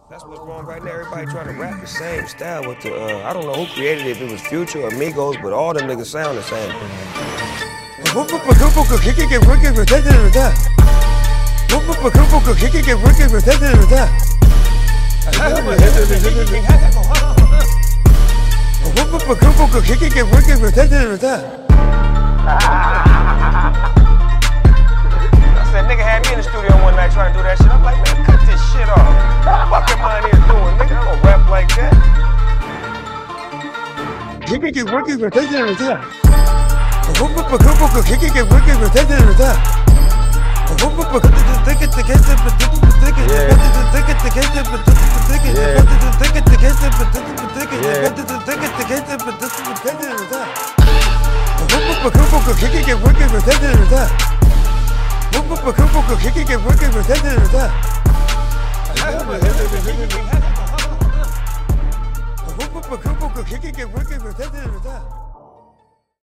That's what's wrong right now. Everybody trying to rap the same style with the, I don't know who created it, if it was Future or Migos, but all them niggas sound the same. Nigga had me in the studio one night trying to do that shit. I'm like, man, cut this shit off. What the fuck your mind is doing, nigga? I don't rap like that. He can get working with that in the He can get working with that.